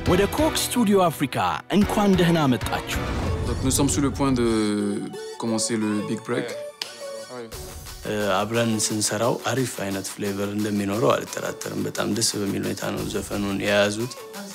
ወደ ኮክ ስቱዲዮ አፍሪካ እንኳን ደህና መጣችሁ Donc nous sommes sur le point de commencer le big break. አብረን ስንሰራው አሪፍ አይነት ፍሌቨር እንደሚኖረው አልተራተረም በጣም ደስ በሚል ሁኔታ ነው ዘፈኑን ያያዙት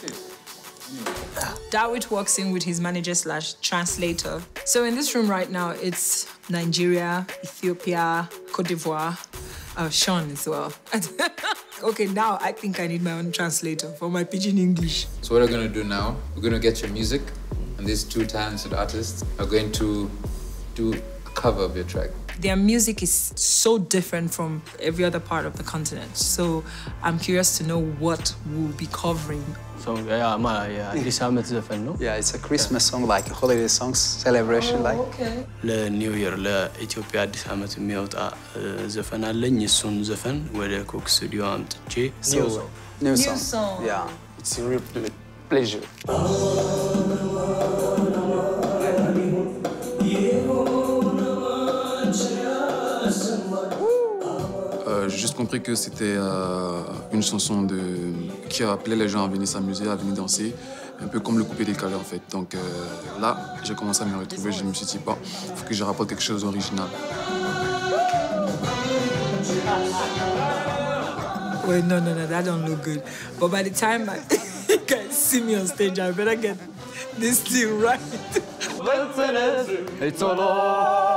Dawit works in with his manager/translator. So in this room right now, it's Nigeria, Ethiopia, Cote d'Ivoire, Sean as well. Okay, now I think I need my own translator for my pidgin English. So what we're going to do now, we're going to get your music, and these two talented artists are going to do a cover of your track. Their music is so different from every other part of the continent. So I'm curious to know what we'll be covering. So this አመት ዘፈን ነው Yeah, it's a Christmas song, like a holiday songs, celebration like. Okay. ለኒው ይር ለኢትዮጵያ አዲስ አመት የሚወጣ ዘፈን አለኝ እሱን ዘፈን ወደ ኮክ ስቱዲዮ አምጥቼ New song. Yeah, it's a real pleasure. J'ai juste compris que c'était une chanson qui appelait les gens à venir s'amuser, à venir danser, un peu comme le coupé décalé en fait. Donc là, j'ai commencé à me retrouver, je me suis dit, bah, il faut que je rapporte quelque chose d'original. Wait, no, that don't look good. But by the time you guys see me on stage, I better get this thing right. It's all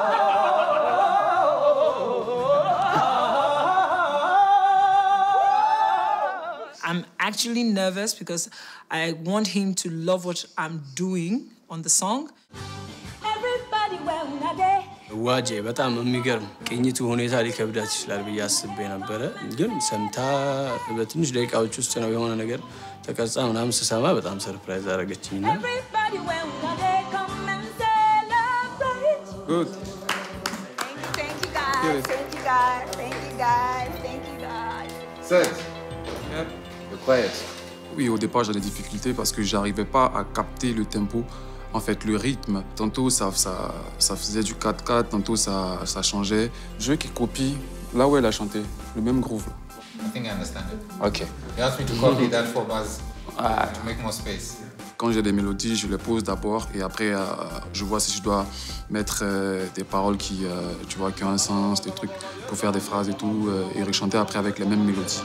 I'm actually nervous because I want him to love what I'm doing on the song. Everybody well day. ዋጄ በጣም የሚገርም ቅኝቱ ሁኔታ ሊከብዳት ይችላል በያስብ የነበረ ግን ሰምታ በትንሽ ደቂቃዎች ውስጥ ነው የሆነ ነገር ተቀርጻ ምናምን ሰማ በጣም ሰርፕራይዝ አረጋችኝና Everybody well day, come and celebrate. Good. Thank you guys. Thank you guys. Thank you guys. Thank you guys. Set. You're quiet. Oui, au départ, j'avais des difficultés parce que j'arrivais pas à capter le tempo, en fait, le rythme. Tantôt, ça faisait du 4/4, tantôt, ça changeait. Je veux qu'il copie là où elle a chanté, le même groove. I think I understand it. Okay. You asked me to copy that for Buzz to make more space. Quand j'ai des mélodies, je les pose d'abord et après, je vois si je dois mettre des paroles qui ont un sens, des trucs pour faire des phrases et tout, et rechanter après avec les mêmes mélodies.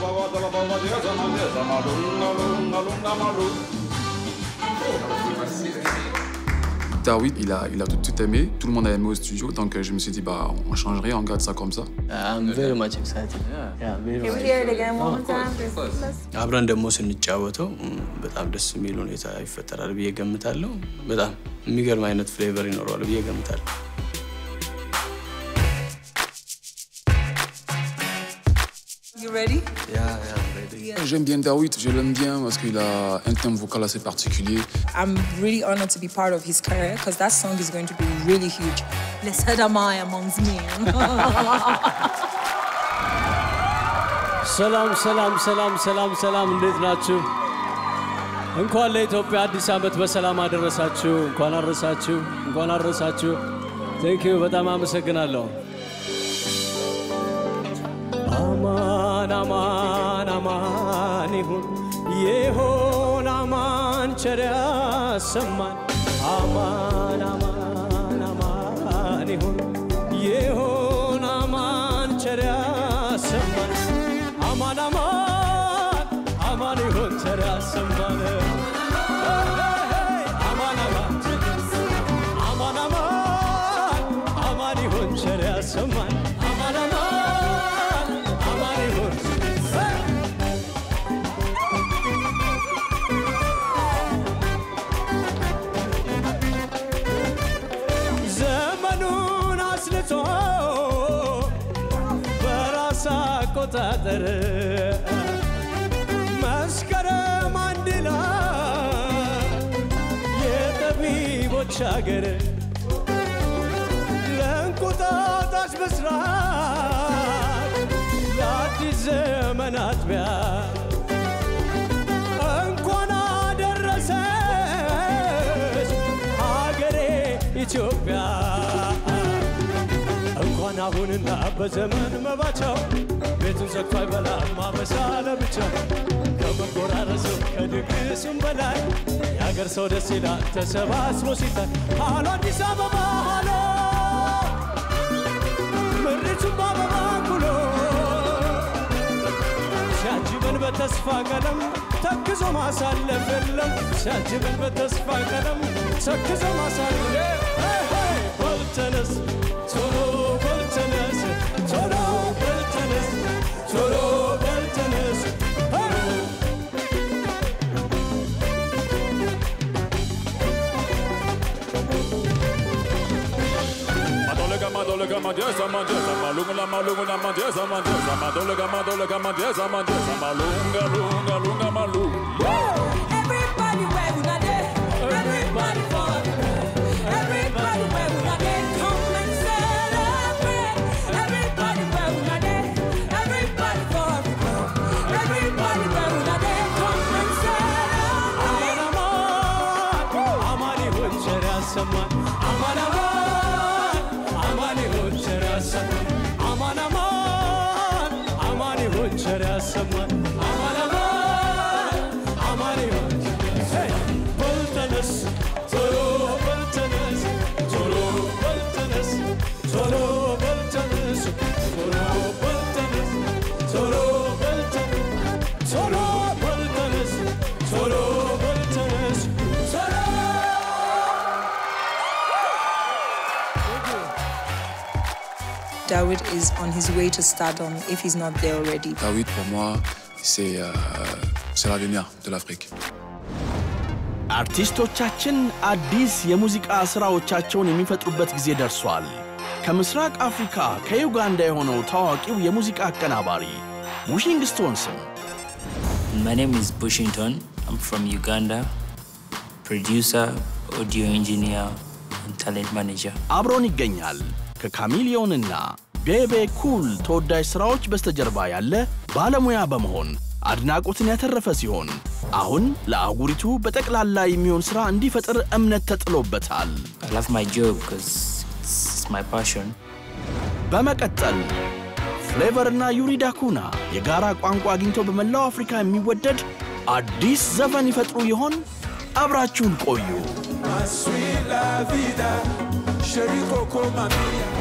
Dawit, il a tout aimé, tout le monde a aimé au studio, donc je me suis dit, bah, on change rien, on garde ça comme ça. I'm very much excited. Yeah, very Can we much. hear it again one more time? አብረን ደግሞ ስንጫወተው በጣም ደስ የሚል ሁኔታ ይፈጠራል ብዬ ገምታለሁ በጣም የሚገርም አይነት ፍሌቨር ይኖራል ብዬ ገምታለሁ You ready? Yeah, ready. J'aime bien Dawit, je l'aime bien parce qu'il a un thème vocal assez particulier. I'm really honored to be part of his career because that song is going to be really huge. Blessed am I amongst men. ሰላም እንዴት ናችሁ እንኳን ለኢትዮጵያ አዲስ አመት በሰላም አደረሳችሁ እንኳን አደረሳችሁ Thank you በጣም አመሰግናለሁ አማን ይሁን አማን ቸር ያሰማን አማን ይሁን አማን ቸር ያሰማን አማን ይሁን ቸር ያሰማን አማን ይሁን ቸር ያሰማን ዘመኑን አስልቶ በራስ አቆጣጠር መስከረም አንድ ላይ የጠቢቦች አገር ለእንቁጣጣሽ ብስራት ለአዲስ ዘመን አጥቢያ እንኳን አደረሰሽ ሀገሬ ኢትዮጵያ እንኳን አሁንና በዘመን መባቻው ቤቱን ዘግቶ አይበላም ማበሳ ለብቻ ከመጎራረስ ከድግስ ከአዲሱም በላይ የአገር ሰው ደስ ይላል ተሰባስቦ ሲታይ ሃሎ አዲስ አበባ ሃሎ ምድሪቱን በአበባ ኩሎ ሲያጅበን በተስፋ ቀለም ተክዞ ማሳለፍ የለም ሲያጅበን በተስፋ ቀለም ተክዞ ማሳለፍ በልተነስ ቶሎ በልተነስ ቶሎ በልተነስ ቶሎ በልተነስ Madolega mandesa mandesa malunga malunga mandesa mandesa madolega mandesa mandesa malunga lunga lunga malunga Everybody where we are there everybody for everybody where we are there come and celebrate everybody where we are there everybody for everybody where we are there come and celebrate Amani hochera saman amana Aman aman, amani hochera saman. Aman aman, amani hochera. Hey, bultanas, tolo bultanas, tolo bultanas, tolo bultanas, tolo bultanas, tolo bultanas, tolo bultanas, tolo bultanas, tolo. Dawood is on his way to stardom if he's not there already. Dawood, pour moi, c'est l'avenir de l'Afrique. አርቲስቶቻችን አዲስ የሙዚቃ ስራዎቻቸውን የሚፈጥሩበት ጊዜ ደርሷል። ከምስራቅ አፍሪካ ከዩጋንዳ የሆነው ታዋቂው የሙዚቃ አቀናባሪ ቡሽንግቶንስም My name is Bushington. I'm from Uganda. Producer, audio engineer, and talent manager. አብሮን ይገኛል። ከካሚሊዮንና ቤቤ ኩል ተወዳጅ ስራዎች በስተጀርባ ያለ ባለሙያ በመሆን አድናቆትን ያተረፈ ሲሆን አሁን ለአጉሪቱ በጠቅላላ የሚሆን ስራ እንዲፈጥር እምነት ተጥሎበታል። I love my job because it's my passion. በመቀጠል ፍሌቨርና ዩሪዳ ኩና የጋራ ቋንቋ አግኝቶ በመላው አፍሪካ የሚወደድ አዲስ ዘፈን ይፈጥሩ ይሆን? አብራችሁን ቆዩ። Sweet la vida, Sherry Coco Mamia.